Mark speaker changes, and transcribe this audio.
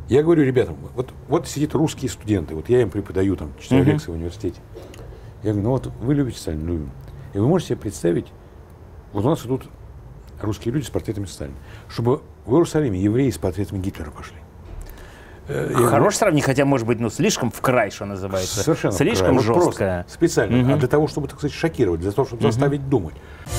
Speaker 1: Я говорю ребятам, вот сидят русские студенты, вот я им преподаю, там, читаю лекции в университете. Я говорю, ну вот вы любите Сталина, любим. И вы можете себе представить, вот у нас идут русские люди с портретами Сталина, чтобы в Иерусалиме евреи с портретами Гитлера пошли.
Speaker 2: Хорошее сравнение, хотя, может быть, ну, слишком в край, что называется.
Speaker 1: Совершенно
Speaker 2: слишком
Speaker 1: жестко.
Speaker 2: жестко.
Speaker 1: Специально. А для того, чтобы, так сказать, шокировать, для того, чтобы заставить думать.